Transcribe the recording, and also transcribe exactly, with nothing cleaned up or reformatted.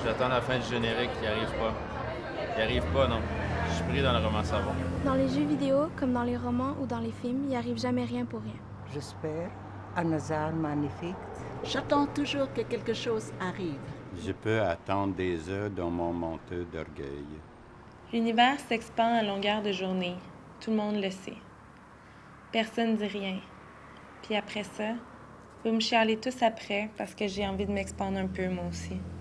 J'attends la fin du générique qui arrive pas. Qui arrive pas, non. Je suis pris dans le roman savon. Dans les jeux vidéo, comme dans les romans ou dans les films, il arrive jamais rien pour rien. J'espère un hasard magnifique. J'attends toujours que quelque chose arrive. Je peux attendre des heures dans mon manteau d'orgueil. L'univers s'expand à longueur de journée. Tout le monde le sait. Personne ne dit rien. Puis après ça, vous me chialez tous après parce que j'ai envie de m'expandre un peu, moi aussi.